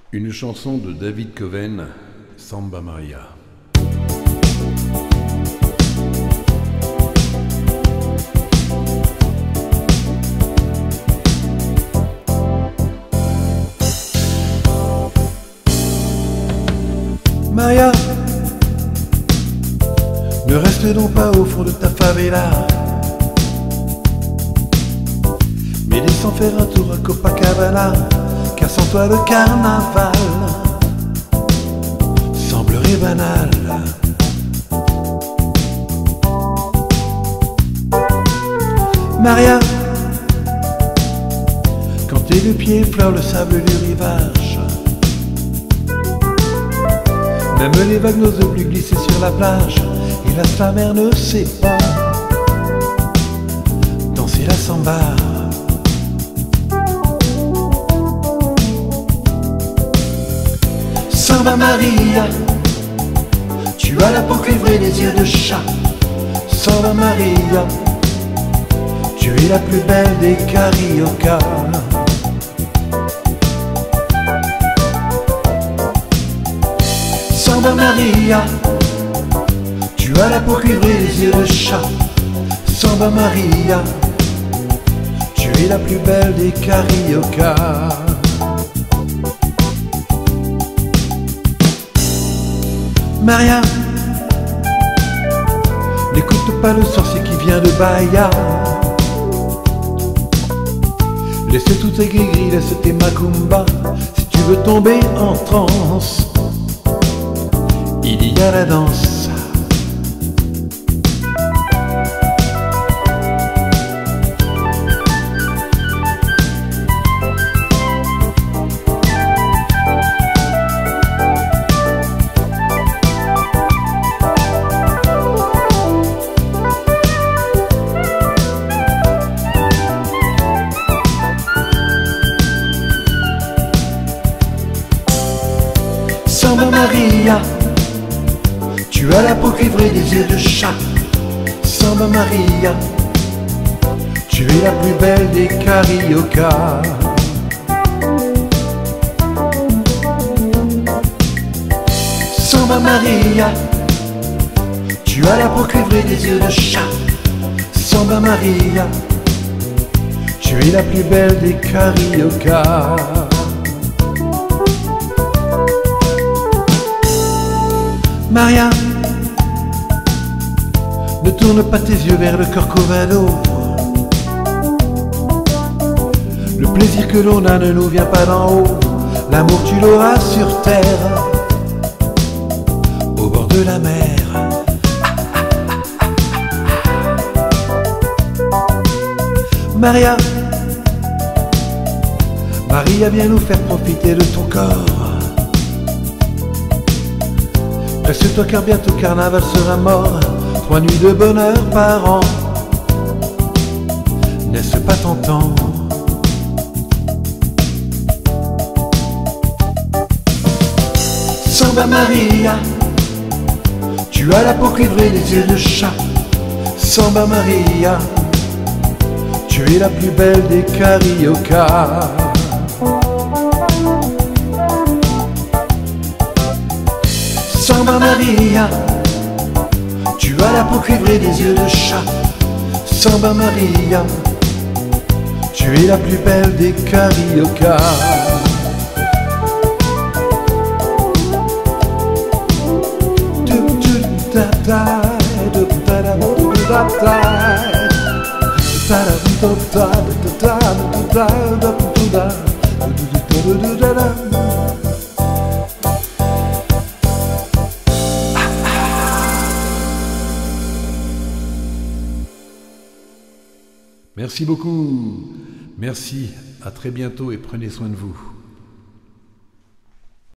Une chanson de David Coven, Samba Maria. Maria, ne reste donc pas au fond de ta favela, mais descends faire un tour à Copacabana, car sans toi le carnaval semblerait banal. Maria, quand tes deux pieds effleurent le sable du rivage, même les vagues n'osent plus glisser sur la plage, et la mer ne sait pas danser la samba. Samba Maria, tu as la peau cuivrée, les yeux de chat. Samba Maria, tu es la plus belle des cariocas. Samba Maria, tu as la peau cuivrée, les yeux de chat. Samba Maria, tu es la plus belle des cariocas. Maria, n'écoute pas le sorcier qui vient de Bahia. Laisse tous tes gris-gris, laisse tes macumba. Si tu veux tomber en transe, il y a la danse. Samba Maria, tu as la peau cuivrée, des yeux de chat. Samba Maria, tu es la plus belle des cariocas. Samba Maria, tu as la peau cuivrée, des yeux de chat. Samba Maria, tu es la plus belle des cariocas. Maria, ne tourne pas tes yeux vers le Corcovado. Le plaisir que l'on a ne nous vient pas d'en haut. L'amour tu l'auras sur terre, au bord de la mer. Maria, Maria, viens nous faire profiter de ton corps. Reste-toi car bientôt carnaval sera mort. 3 nuits de bonheur par an, n'est-ce pas tentant? Samba Maria, tu as la peau cuivrée, les yeux de chat. Samba Maria, tu es la plus belle des cariocas. Samba Maria, tu as la peau cuivrée, des yeux de chat. Samba Maria, tu es la plus belle des cariocas. Merci beaucoup. Merci, à très bientôt et prenez soin de vous.